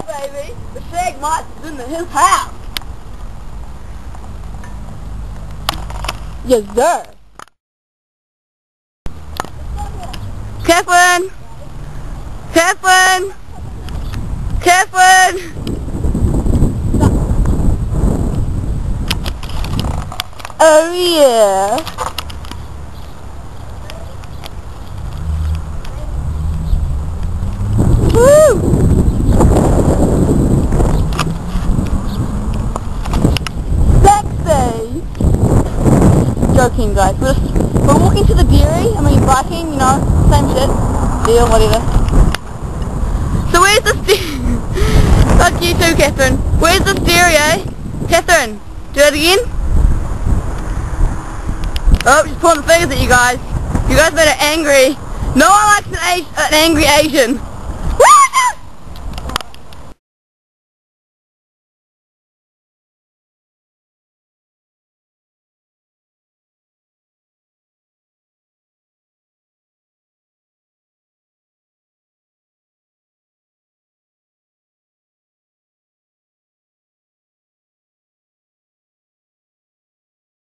baby. The shag monster's in his house. Yes, sir. Catherine! Catherine! Catherine! Oh yeah. Woo! Sexy! Joking, guys. We're walking to the dairy. Biking, same shit. Deal, whatever. So where's the fuck you too, Catherine. Where's the stereo? Catherine, do it again. Oh, she's pulling the fingers at you guys. You guys made her angry. No one likes an angry Asian.